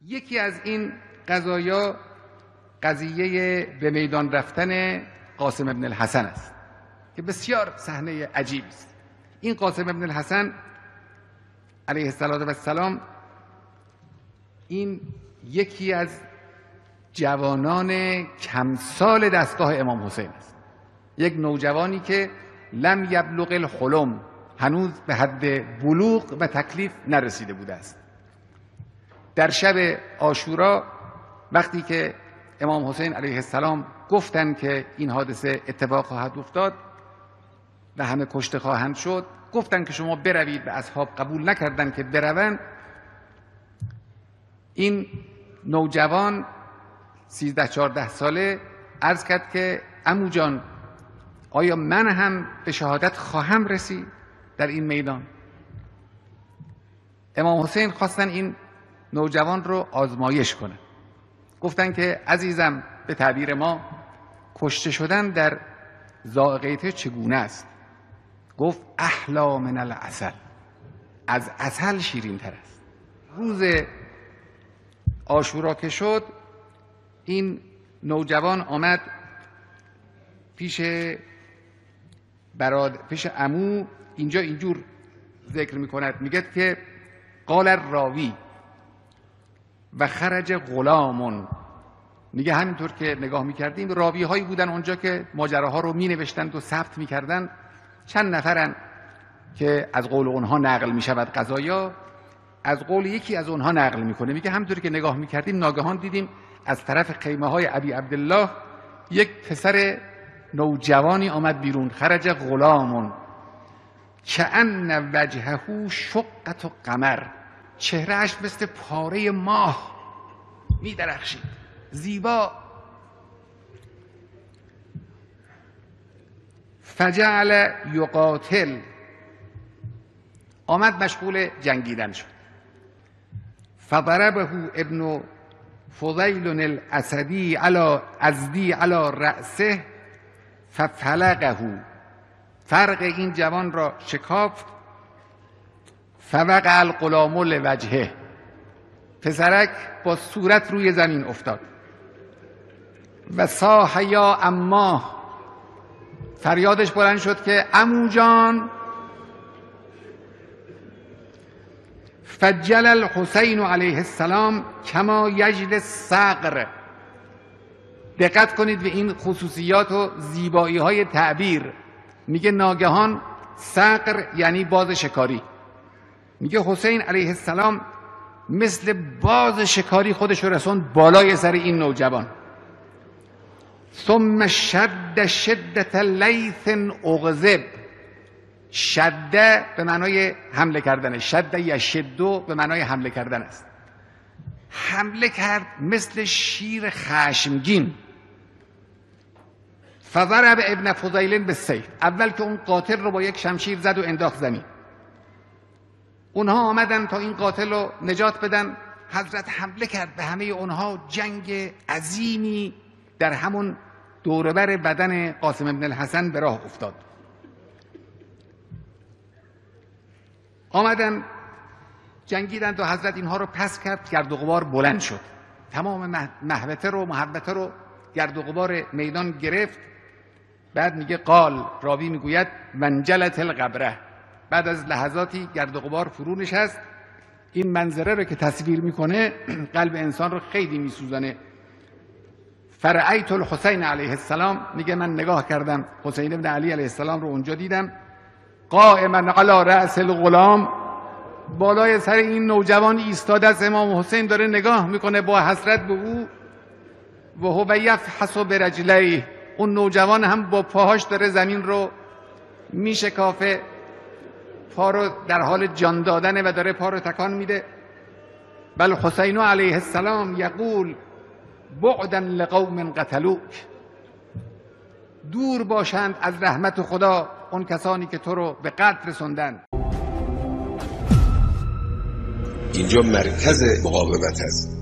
یکی از این قضایا قضیه به میدان رفتن قاسم ابن الحسن است که بسیار صحنه عجیبی است. این قاسم ابن الحسن علیه السلام این یکی از جوانان کمسال دستگاه امام حسین است، یک نوجوانی که لم یبلغ الحلم، هنوز به حد بلوغ و تکلیف نرسیده بوده است. در شب عاشورا وقتی که امام حسین علیه السلام گفتند که این حادثه اتفاق خواهد افتاد و همه کشته خواهند شد، گفتند که شما بروید و اصحاب قبول نکردند که بروند. این نوجوان 13-14 ساله عرض کرد که عمو جان، آیا من هم به شهادت خواهم رسید در این میدان؟ امام حسین خواستن این نوجوان رو آزمایش کنه. گفتن که عزیزم، به تعبیر ما کشته شدن در ذائقه چگونه است؟ گفت احلا من العسل، از عسل شیرین تر است. روز عاشورا که شد، این نوجوان آمد پیش عمو. اینجا اینجور ذکر میکند، میگه که قال الراوی و خرج غلامون. میگه همینطور که نگاه میکردیم راوی هایی بودن اونجا که ماجراها رو مینوشتند و ثبت میکردن. چند نفرن که از قول اونها نقل میشود قضایا، از قول یکی از اونها نقل میکنه. میگه همینطور که نگاه میکردیم ناگهان دیدیم از طرف خیمه های ابی عبدالله یک پسر نوجوانی آمد بیرون. خرج غلامون کأن وجهه شقة قمر، چهرهش مثل پاره ماه می درخشید، زیبا. فجعل یقاتل، آمد مشغول جنگیدن شد. فضربه ابن فضیل الاسدی ازدی علی رأسه ففلقه، فرق این جوان را شکافت. فوقع الغلام لوجهه، پسرک با صورت روی زمین افتاد. و صاح یا اماه، فریادش بلند شد که عمو جان. فجل الحسین علیه السلام کما یجل الصقر. دقت کنید به این خصوصیات و زیبایی های تعبیر. میگه ناگهان صقر یعنی باز شکاری. میگه حسین علیه السلام مثل باز شکاری خودش رو رسوند بالای سر این نوجوان. ثم شد شدت لیث اغضب، شده به معنای حمله کردن، شده یشدو به معنای حمله کردن است. حمله کرد مثل شیر خشمگین. فضرب ابن فضیل بالسیف، اول که اون قاتل رو با یک شمشیر زد و انداخت زمین. اونها آمدن تا این قاتل رو نجات بدن. حضرت حمله کرد به همه اونها. جنگ عظیمی در همون دوربر بدن قاسم ابن الحسن به راه افتاد. آمدن جنگیدند و حضرت اینها رو پس کرد. گرد و غبار بلند شد، تمام محوطه رو محبته رو گرد و غبار میدان گرفت. بعد میگه قال، راوی میگوید ونجلت القبره، بعد از لحظاتی گرد و غبار فرو نشست. این منظره رو که تصویر میکنه قلب انسان رو خیلی میسوزانه. فرأیت الحسین علیه السلام، میگه من نگاه کردم حسین ابن علی علیه السلام رو اونجا دیدم. قائما علی رأس الغلام، بالای سر این نوجوان ایستاده است. امام حسین داره نگاه میکنه با حسرت به او. و هو یفحص برجلیه، اون نوجوان هم با پاهاش داره زمین رو میشکافه، پا رو در حال جان دادنه و داره پا رو تکان میده. بل حسین علیه السلام یقول بعدا لقوم قتلوک، دور باشند از رحمت خدا اون کسانی که تو رو به قتل رسوندن. اینجا مرکز مقاومت است.